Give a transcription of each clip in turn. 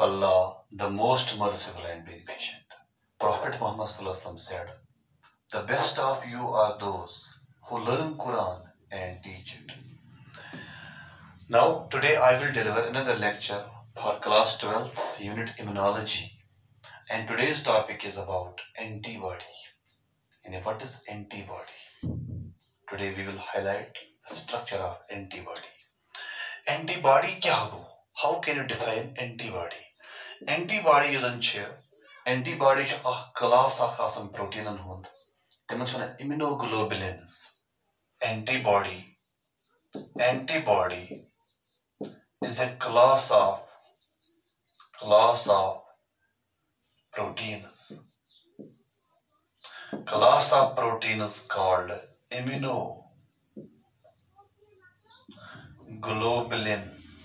Allah, the most merciful and beneficent. Prophet Muhammad said, "The best of you are those who learn Quran and teach it." Now, today I will deliver another lecture for class 12, unit immunology. And today's topic is about antibody. And what is antibody? Today we will highlight the structure of antibody. Antibody kya ho? How can you define antibody? Antibody is antibody is a class of protein and hund. Immunoglobulins. Antibody is a class of proteins. Class of proteins called immunoglobulins.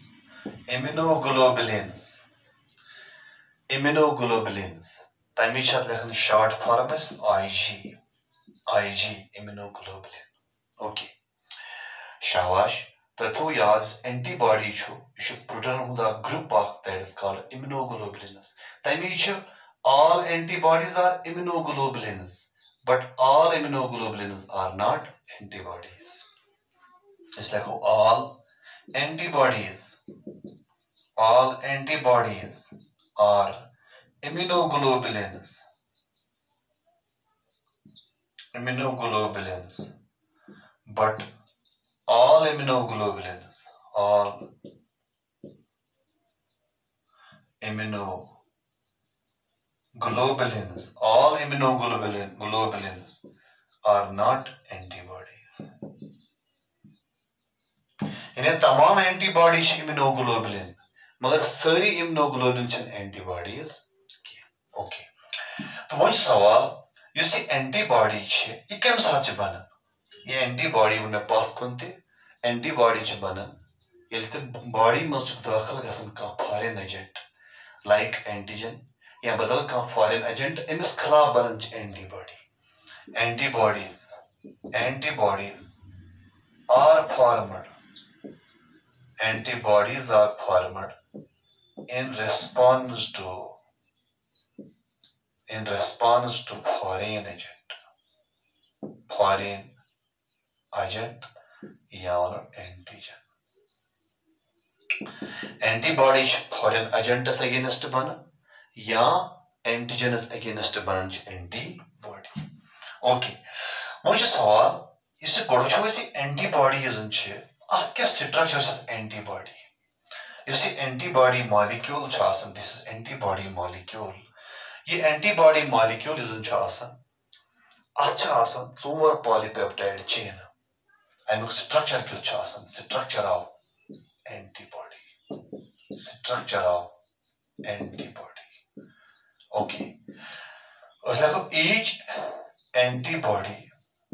Tami chat lekhan short form is IG. Immunoglobulin. Okay. Shabash. Prathu yaz antibody is protein hunda group of that is called immunoglobulins. Tami all antibodies are immunoglobulins, but all immunoglobulins are not antibodies. It's like all antibodies are immunoglobulins, but all immunoglobulins are not antibodies. इन्हें तमाम antibodies immunoglobulin, मगर सारी immunoglobulin चन antibodies. Okay. तो वो सवाल ये सी antibody चे ये क्या साथ चे बना? ये antibody उन्हें पाथ कुंते antibody चे बना ये तो body में उसको दाखिल करने का foreign agent like antigen या बदल का foreign agent इस खिलाफ बना antibody. Antibodies are formed in response to foreign agent या antigen. Antibodies foreign agent is against bana या antigen is against bana antibody. Okay. मुझे सवाल इससे बड़ा इसी antibody Ach क्या structure is antibody? You see antibody molecule chasan. This is antibody molecule. Ye antibody molecule is chasan. Achasan four polypeptide chain. And structure kyu chasan. Structure of antibody. Okay. So each antibody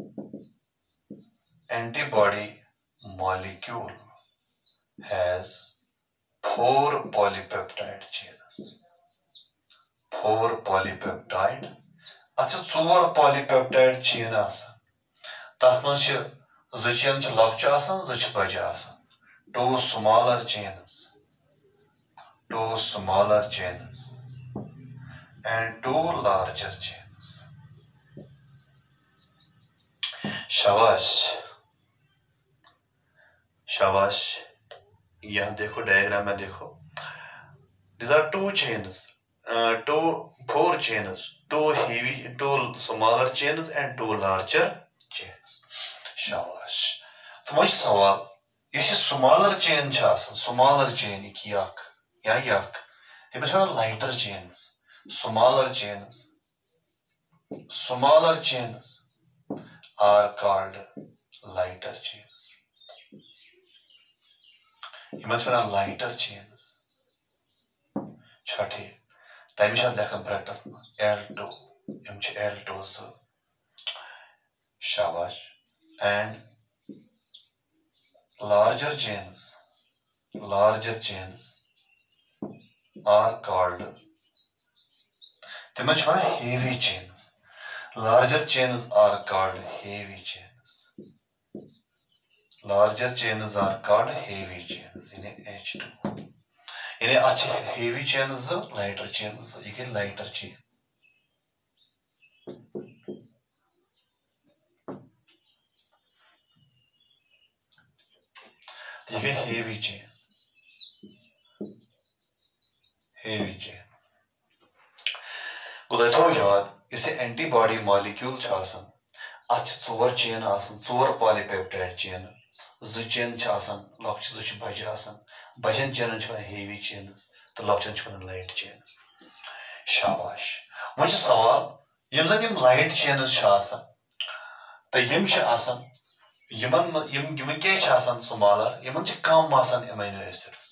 molecule has 4 polypeptide chains. 4 polypeptide. Acha 4 polypeptide chain asan. Tasman ch zachen ch lokcha asan, zach baja asan. 2 smaller chains. And 2 larger chains. Shabash. यहाँ देखो diagram में देखो. These are 2 chains. 4 chains. 2 smaller chains and 2 larger chains. Shabash. तो मुझे सवाल ये smaller chain smaller chain yak. They are lighter chains. Smaller chains are called lighter chains. You must have lighter chains. Chati. Taimisha lekhan practice L2. L2. Shabash. And larger chains are called heavy chains. Larger chains are called heavy chains. In H2. यानी अच्छे heavy chain lighter chain ये गई lighter chain ये गई heavy chain गुद थो याद इसे एंटीबॉडी मॉलिक्यूल अोर चेन चोर पॉलीपेप्टाइड चेन चेन लॉक्च बजे बजन चेन हेवी चेन तो लॉक्चन लाइट चेन शाबाश वो सवाल यम जन लाइट चेन तो यम क्या स्मॉलर यमन कम amino acids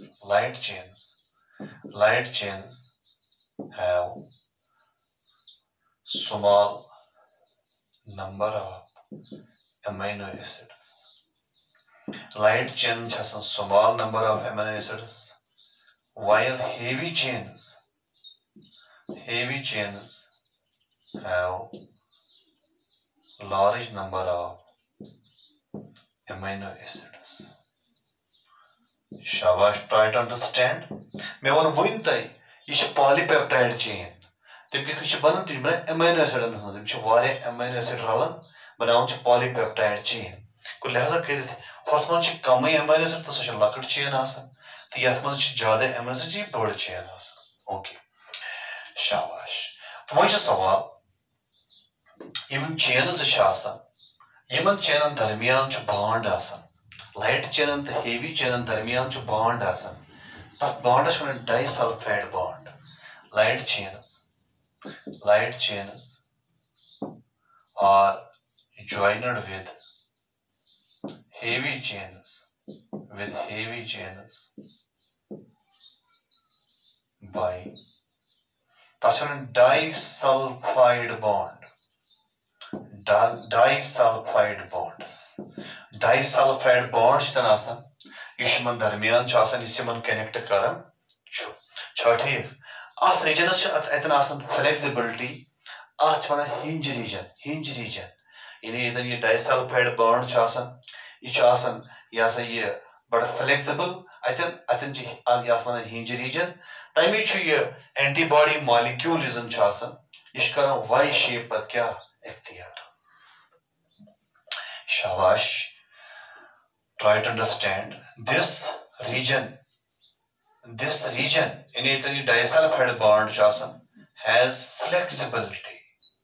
light chains have small number of amino acids. Light chains has a small number of amino acids, while heavy chains have large number of amino acids. Shabash, try to understand. मैं वन वुन तय यह polypeptide chain तम क्या बनान तम amino एसिडन हज अमीनो एसिड रलान बनान पॉलीपेप्टाइड चेन को लिहाजा कर मज कम अमीनो एसिड तो सह लकट चेन तो ये मज ज्यादा अमीनो एसिड यह बड़ चेन ओके शाबाश तो वो सवाल इन चेन इन चेन दरमियान बॉन्ड लाइट चेन तो हेवी चेन दरमियान बॉन्ड तथ bonds one disulphide bond light chains are joined with heavy chains by that's a disulfide bond. Disulfide bonds तन आसान यह दरमियान कनेक्ट कर ठीक अत रीजन अतन फ्लेक्सिबिलिटी अत वन हिंज रीजन यानी यह डाइसल्फाइड बॉन्ड यह बड़ा फ्लेक्सिबल अतन वन हिंज रीजन तमें यह एंटीबॉडी मॉलिक्यूल यह कर वाई शेप पत क्या इख्तियार शाबाश try to understand this region in a disulfide bond has flexibility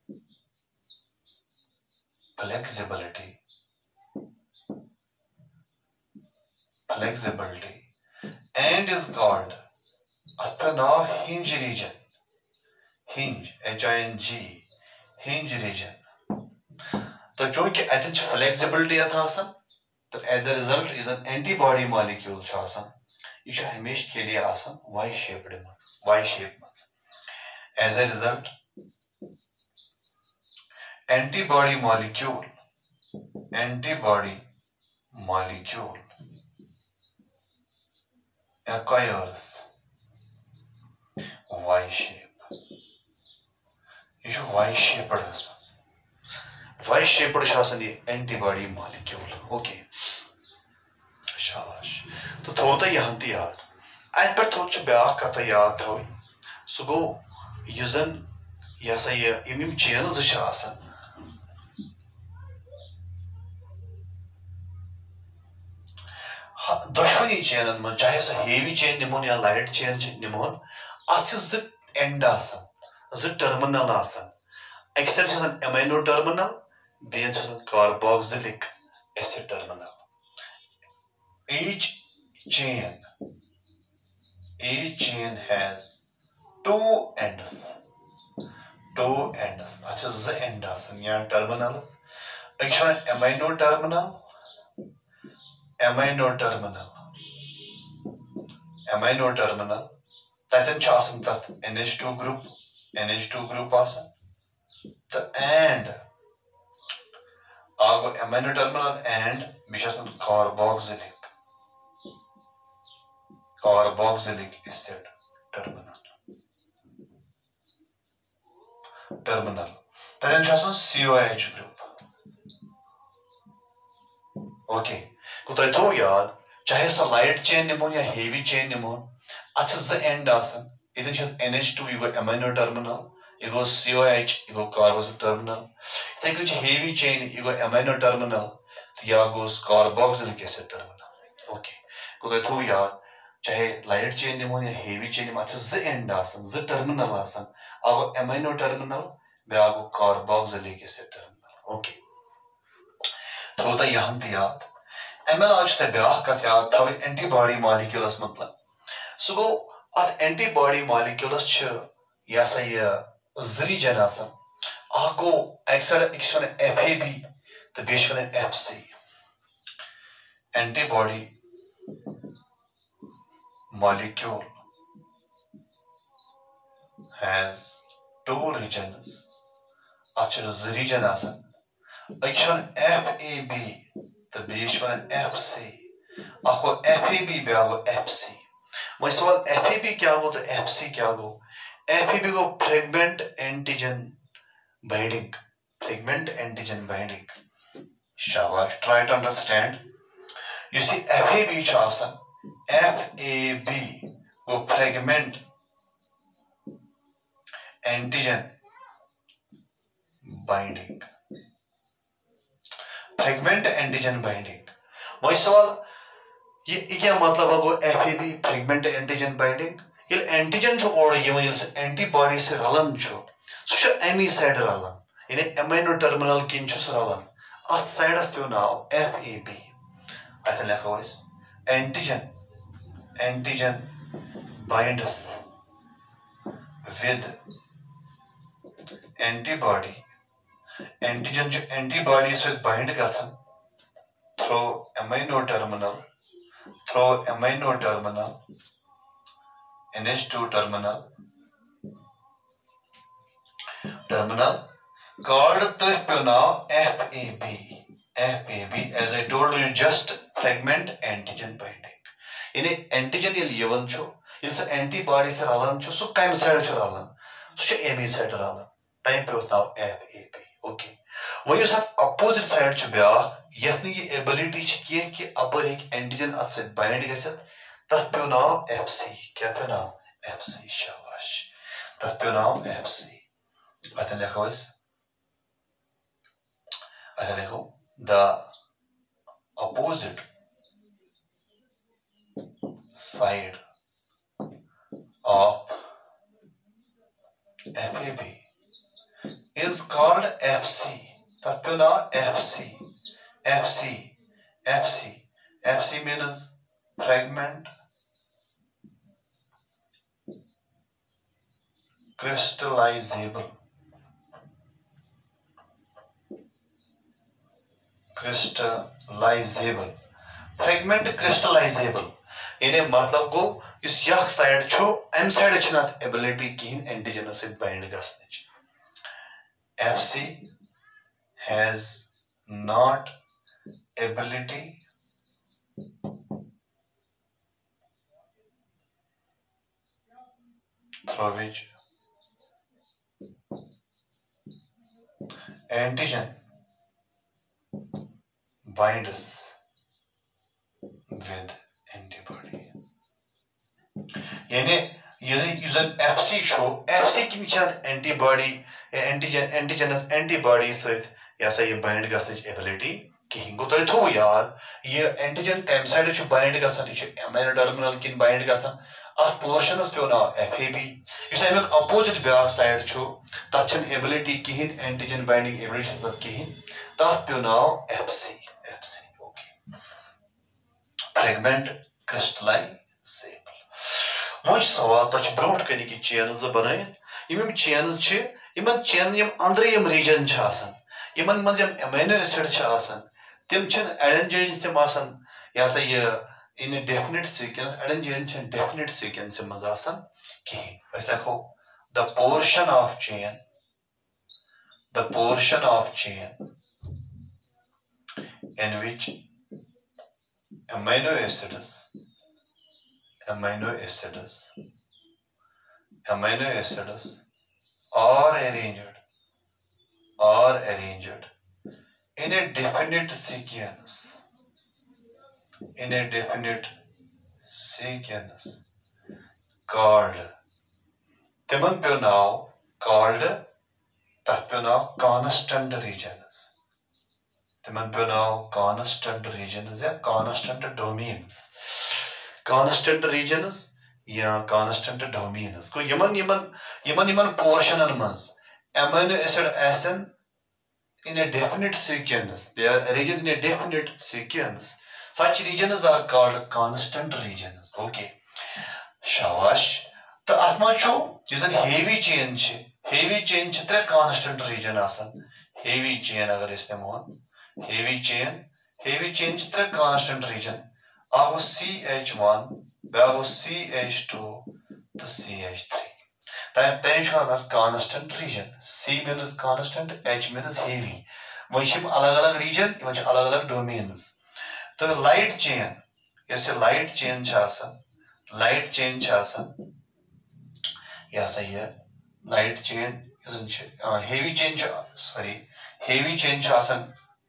and is called hinge region hinge region तो चूंकि अतन flexibility तो as a result is an antibody molecule यह हमेशा के लिए वाई शेप मज as a result antibody molecule acquires Y shape यह Y shaped antibody molecule okay शाबाश तो थो तो यहाँ तो याद अत पे थो ब्या कथ याद थो सह गो यह यह सा यह चेन दशवनी चेन मन चाहे सह हेवी चेन निमोन या लाइट चेन निमोन अत एंड टर्मिनल अक एमाइनो टर्मिनल बेन carboxylic acid terminal each chain has two ends अच्छा z end या terminals एक amino terminal तथन तथ NH2 group तो and आगो amino terminal and बेश carboxylic acid terminal तथन COH group ओके को तुम थो याद चाहे सह लाइट चेन निमोन या हेवी चेन निमोन अत एंड इतन NH2 यह गो एमाइनो टर्मिनल यह गो COH यह गो कार्बोक्सिल टर्मिनल इथे कन हेवी चेन यह गो एमाइनो टर्मिनल तो यह गोस कार्बोक्सिलिक एसिड टर्मिनल ओके गो तुम थो याद चाहे लाइट चेन निमो या हेवी चेन निमो अत एंड टर्मिनल अगो एमाइनो टर्मिनल बे गो कार्बोक्सिलिक एसिड टर्मिनल ओके थो तो यहाँ तो याद ML आज ब्या कत याद थो एंटीबॉडी मॉलिक्यूलस मतलब सह गो अत एंटीबॉडी मॉलिक्यूलस यह सा यह रीजन गो अक साइड FAB तो बेश one FC antibody molecule has two regions अत region अक FAB तो बेश वन FC अख गो FAB बया गो FC वो सवाल FAB क्या गो तो FC क्या गो FAB गो फ्रेगमेंट एंटीजन बाइंडिंग शाबाश try to understand you see FAB FAB गो फ्रेगमेंट एंटीजन बाइंडिंग वो सवाल ये क्या मतलब गो FAB फ्रेगमेंट एंटीजन बाइंडिंग ये एंटीजन ओर एंटीबॉडी से रलन सह अमी साइड रलन यानी एमाइनो टर्मिनल किन रलन अत साइडस पे नाव FAB अत लिखो antigen binds with antibody antigen antibody सहित बाइंड गसन through amino terminal NH2 terminal called now FAB as I told you just fragment antigen binding यानी एंटीजन ये यवन छो इस एंटीबॉडी से रलन छो सो कम साइड छो रलन सो AB साइड रलन टाइप पे होता FAB ओके वो ये साथ अपोजिट साइड छ ब्या यथनी ये एबिलिटी छ कि अपर एक एंटीजन अत से बाइंड गसत तथ पे नाम FC क्या पे नाम FC शाबाश तथ पे नाम FC अत लिखो the opposite side of FAB is called FC तथ पे नाम FC means fragment crystallizable fragment crystallizable यानी मतलब गो इस यख साइड छो एम साइड छना एबिलिटी किन एंटीजन से बाइंड गसनच FC has not ability through which antigen binds with antibody यानी यूजन FC छो FC किन छत एंटीबॉडी एंटीबॉडी सहित यसा ये बाइंड गसनच एबिलिटी कहीं गो तो थो याद ये एंटीजन कम साइड छु बाइंड गसन ये एमाइनो टर्मिनल किन बाइंड गसन अथ पोर्शनस पे ना FAB इस अमिक अपोजिट ब्याक साइड छु तछन एबिलिटी कहीं एंटीजन बाइंडिंग एबिलिटी तथ कहीं तथ पे ना FC ओके फ्रेगमेंट क्रिस्टलाइजेबल मुझ सवाल तछ ब्रोट कनी की चेन्स बनायत यम चेन्स छ यमन चेन यम अंदर यम रीजन छ आसन यमन मज यम अमीनो एसिड छ आसन तिम छन एडेंजाइन से आसन या सा ये इन डेफिनेट सीक्वेंस एडेंजाइन छ डेफिनेट सीक्वेंस मज आसन कहीं अस लिखो the portion of chain in which amino acids are arranged in a definite sequence called तिमन पे नाव called तथ पे नाव constant regions तिमन पे नाव constant regions या constant domains या constant domains को यमन portion मज amino acid asin in a definite sequence. They are arranged in a definite sequence. Such regions are called constant regions. Okay. Shabash. तो अत्मा छो जिसन heavy chain छ त्रे constant region आसन. Heavy chain अगर इसने मोहन heavy chain छ त्रे constant region. आगो CH1, बागो CH2, तो CH3. Then constant region. C means constant, H means heavy. When alag region, when alag domains. The light chain, yes, a light chain chasan. Yes, light chain, heavy chain, heavy chain chasan.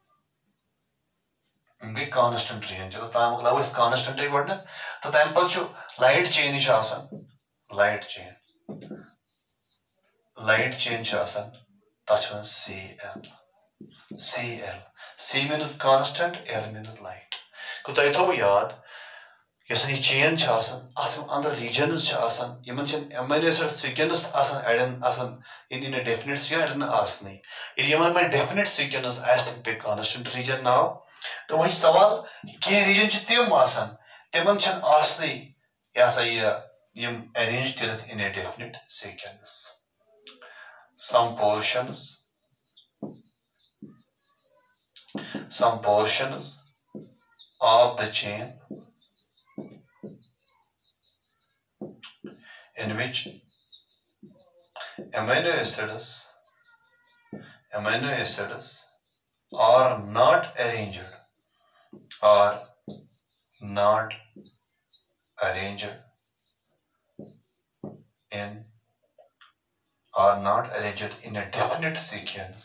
Constant region. So time is constant. So time light chain chasan. Light chain chasan. That's one CL. C means constant, L means light. Kutai to yad. Yes, any chain chasan. Atham under regions chasan. You mentioned amino acid sequence asan asan in a definite sequence asan asni. If you my definite sequence as the big constant region now. तो वही सवाल के reason च तिम आसान तिमन छन आसनी या सही यम अरेंज करत in a definite sequence some portions of the chain in which amino acids are not arranged in a definite sequence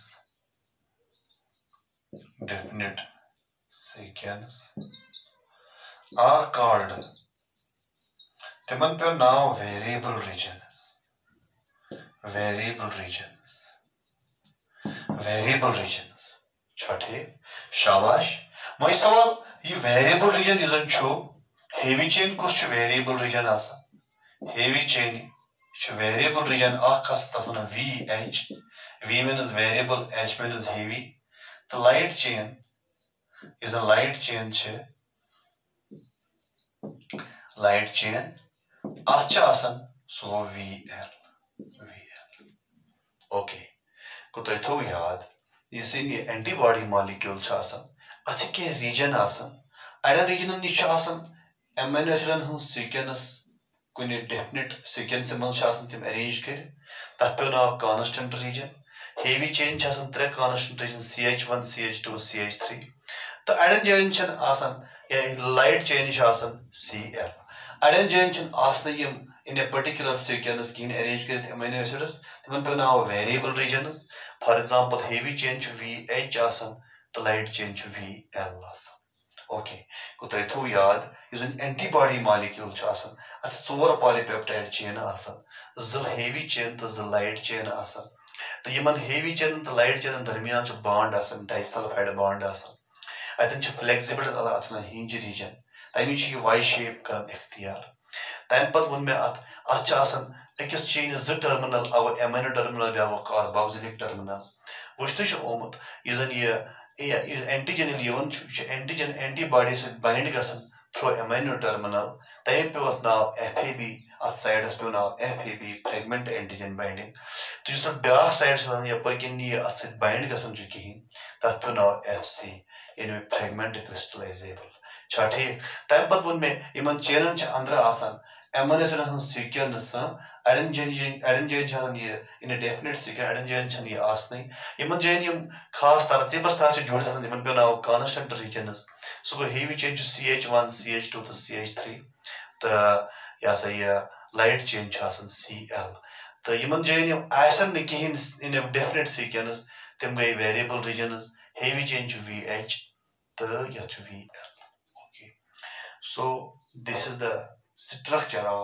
are called तिमन पे नाव variable regions छठे शाबाश वही सवाल ये वेरिएबल रीजन यूजन छो हेवी चेन कुछ वेरिएबल रीजन आसा हेवी चेन वेरिएबल रीजन आखस तसना VH V means variable H means heavy the light chain is a light chain अच्छा आसन सो VL okay कुछ तो याद इसे ये एंटीबॉडी मॉलिक्यूल छासन अच्छे के रीजन आसन अड़न रीजन निश आसन एमिनो एसिडन हूँ सीक्वेंस कुने डेफिनेट सीक्वेंस में छासन तिम अरेंज कर तथ पे नाव कांस्टेंट रीजन हेवी चेन छासन त्रे constant reason CH1 CH2 CH3 तो अड़न जन छन आसन या लाइट चेन छासन CL अड़न जन छन आसन यम in a particular sequence can arrange कर amino acids तिमन पे नाव variable regions for example heavy chain to VH आसन the light chain to VL आसन okay कुछ तो याद is an antibody molecule आसन अच्छा चोर polypeptide chain आसन ज़ल heavy chain तो ज़ल light chain आसन तो यमन heavy chain तो light chain दरमियान जो bond आसन disulfide bond आसन अतन जो flexible आसन hinge region ताइमी जो Y shape करन इख्तियार तम पत वन में अच्छा अकिस चेन ज टर्मिनल अव एमिनो टर्मिनल ब्याव कार्बोक्सिलिक टर्मिनल वुश्त ओमुत यन ये एंटीजन एंटीजन एंटीबॉडी से बाइंड गसन थ्रू एमिनो टर्मिनल तम पे नाव FAB अत साइडस पे नाव FAB फ्रेगमेंट एंटीजन बाइंडिंग तो जो ब्या साइड यपर किन ये अत बाइंड गसन कहीं तथ पे नाव FC यानी फ्रेगमेंट क्रिस्टलाइजेबल छा ठीक तम पत वन में इन चेनन अंदर आसान amino acid sequence अड़न जन ये in a definite sequence अड़न जन ये आसनी यमन जन यम खास तरतीबस ताच जुड़ आसान यमन पे नाव constant regions so go heavy chain to CH1 CH2 to CH3 तो या सा ये light chain आसान CL तो यमन जन यम आसन न कहीं in a definite sequence तम गई variable regions heavy chain to VH तो या to VL okay so this is the structure of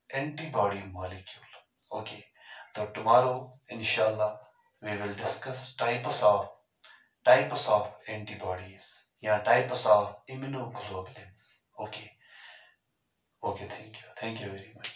antibody molecule. Okay, so tomorrow inshallah we will discuss types of antibodies, yeah, types of immunoglobulins. Okay, thank you very much.